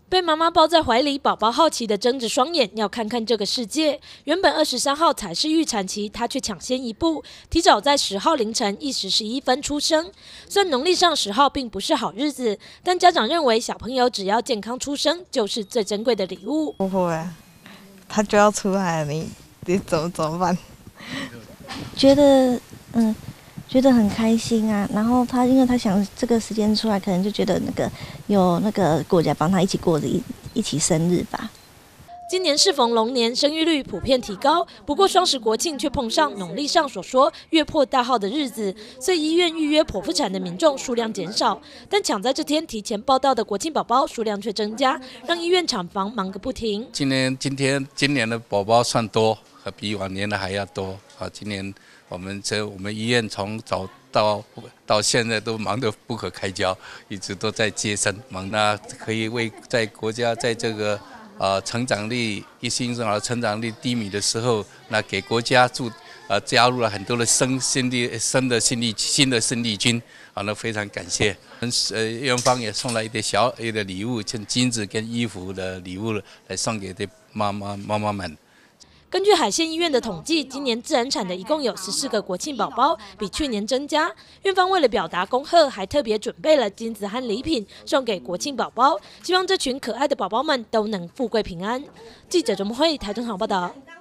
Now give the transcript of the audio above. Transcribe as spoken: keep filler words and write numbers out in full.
被妈妈抱在怀里，宝宝好奇地睁着双眼，要看看这个世界。原本二十三号才是预产期，他却抢先一步，提早在十号凌晨一时十一分出生。虽然农历上十号并不是好日子，但家长认为小朋友只要健康出生，就是最珍贵的礼物。 不会啊，他就要出来了，你你怎么怎么办？ 觉得嗯。觉得很开心啊，然后他因为他想这个时间出来，可能就觉得那个有那个国家帮他一起过着一一起生日吧。 今年适逢龙年，生育率普遍提高，不过双十国庆却碰上农历上所说月破大号的日子，所以医院预约剖腹产的民众数量减少，但抢在这天提前报到的国庆宝宝数量却增加，让医院产房忙个不停。 今年今天今年的宝宝算多，比往年的还要多啊！今年我们这我们医院从早到到现在都忙得不可开交，一直都在接生，忙那可以为在国家在这个呃成长率一新生儿成长率低迷的时候，那给国家注呃加入了很多的生新力生的新力新的生力军啊，那非常感谢。呃，院方也送了一点小一点礼物，像金子跟衣服的礼物来送给这妈妈妈妈们。 根据海线医院的统计，今年自然产的一共有十四个国庆宝宝，比去年增加。院方为了表达恭贺，还特别准备了金子和礼品送给国庆宝宝，希望这群可爱的宝宝们都能富贵平安。记者周梦慧台中场报道。